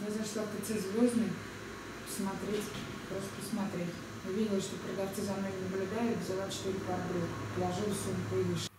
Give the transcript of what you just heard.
Я зашла в ТЦ «Звездный» посмотреть, просто посмотреть. Увидела, что продавцы за мной наблюдают, взяла 4 пар брюк, положила в сумку и вышла.